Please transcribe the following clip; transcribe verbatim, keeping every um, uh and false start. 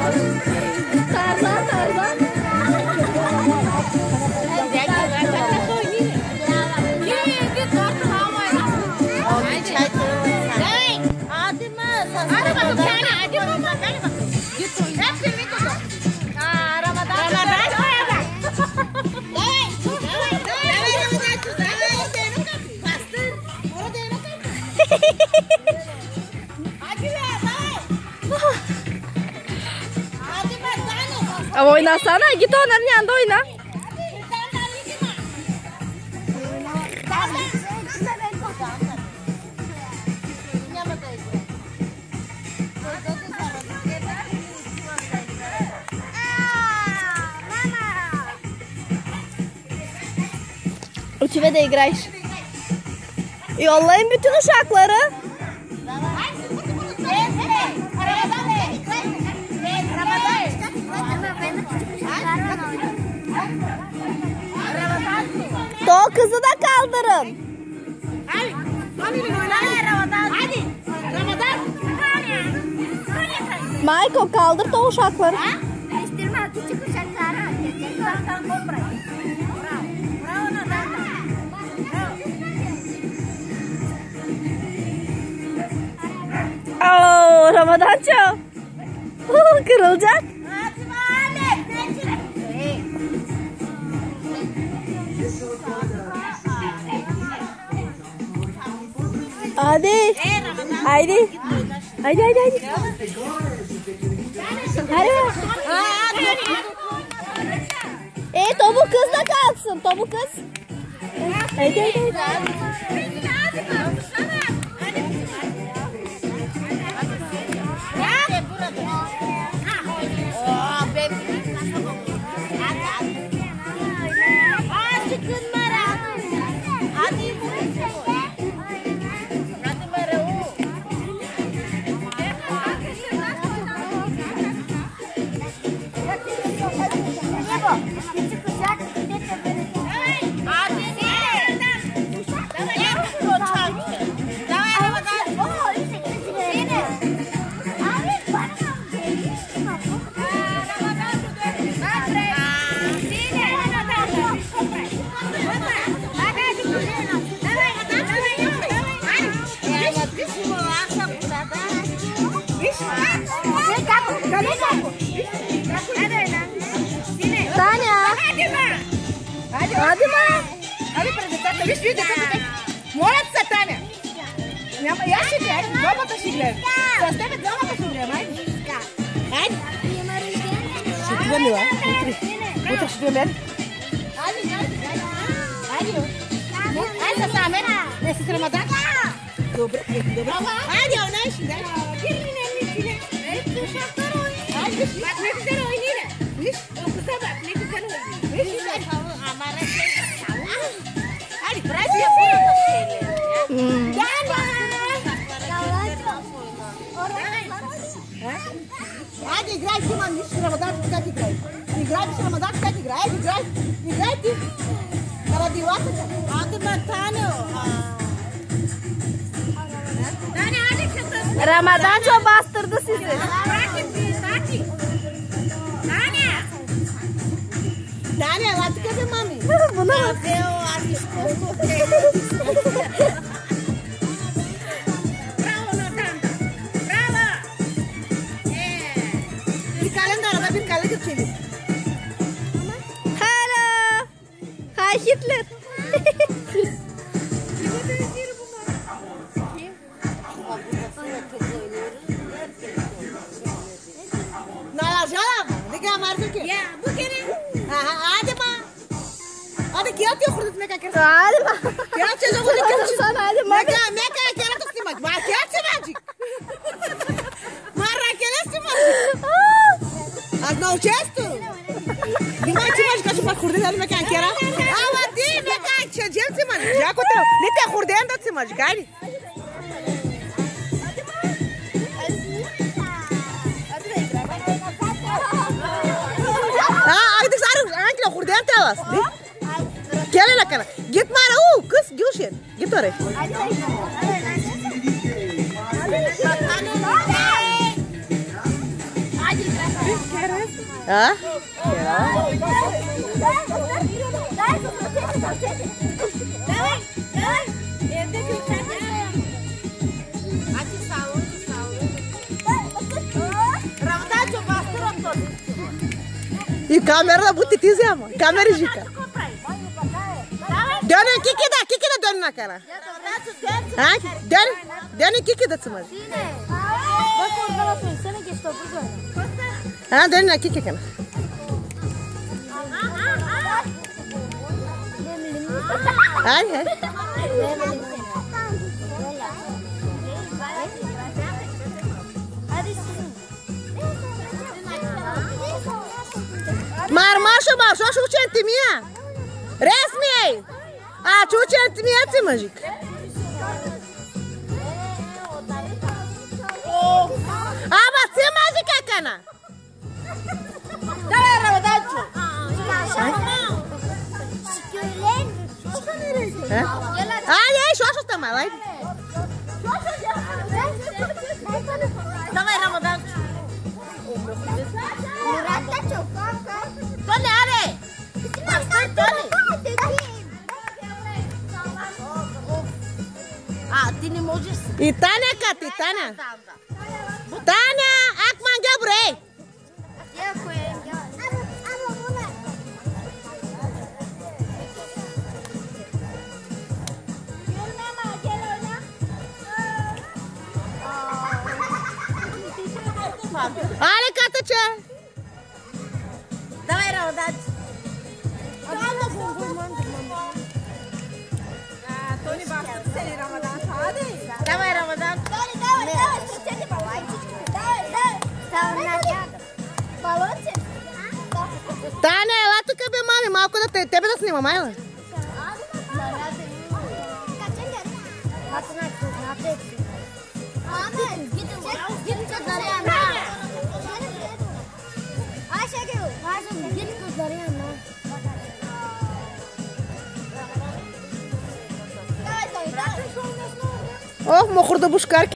Tarzan Tarzan. Ama oynasana, git onların yanında oyna. У тебя да играешь. Yollayın bütün uşakları. O kızı da kaldırın. Hadi. Hadi. Ramazan. Maiko kaldır da uşakları. İstirme küçük uşakları. Oo, Ramazanço. Kırılacak. Hadi. Haydi. Haydi haydi haydi. Hadi. E topu kız da kalksın. Topu kız. Haydi haydi haydi. Tanya. Hadi ma. Hadi presentata, viš vidite kako morat se Tanja. Ja si gledam, doma to si gledam. Sa tebe doma to si gledam, ajde. Ajde. Še ti vam mila, utri. Utri še ti vam. Ajde, ajde. Ajde. Ajde sa same. Ne si Ramazan? Dobro, dobro. Ajde, ona je še. Ajde. Bak ne güzel oynuyor. Viş, okusa bak ne güzel oynuyor. Viş, güzel. Amara şey. Hadi bırak yapıyor da şeyleri. Gel. Hadi играй, Тима, видишь, Рамадан, как играет. Играй, видишь, Рамадан, как играет, играй. Играй, ты. Ради вас. А ты Матану. Ramazan çok bastırdı sizi. Tanya, lati ka din, mami. Bunu Bravo, Natanda. Bravo. Bir kalem de arada bir kalem geçelim. Hello. Hi Hitler. Nalajala mı? Ne kadar vardı ki? Ya, bu kere. Hadi ma. Hadi क्या क्यों खुद में क्या कर Hadi ma. क्या चीज़ हो गई क्या चीज़ Sana hadi ma. मैं क्या मैं क्या क्या तो सी मत मार क्या चीज़ मार जी मार रहा क्या लेस्ट मार आज ना उचेस्ट दिमाग चीज़ मार क्या खुद में डाल मैं क्या क्या रहा आवाज़ी मैं क्या चीज़ जेल सी मार या को तो नहीं तो खुद में सी मार गाड़ी हाँ आगे तो सारू आगे तो खुद में तेलास क्या ले लगा ना गिट मारा ओ किस जोशियन गिट तो रे Ha? И камера будет идти зама. Камера жика. Дёна кики да, кики да дёна кара. А? Дёна, дёна кики да цумаз. А, дёна кики кана. Ай, ай. Marmașă, marșă, și centimia. Resmi. A, ce centimia ți mă zic. A, mă, ți mă zic acana. Da, era o daciu. Ai, ai, și așa stăm, mai. Da, era o daciu. Tony, are! Tony! Ah, tine mojis. И Таня кат, и Таня. Таня, акман габрей. Ale kata ce? Давай, Раудат. Тони, бахта сели Рамадан. Давай, Рамадан. Тони, давай, давай, встречайте баллончик. Давай, давай. Ставим на рядом. Баллончик? Таня, ела тук бе, мами, малко да те, тебе да снимам, айла. Oh, mă hur de bușcar.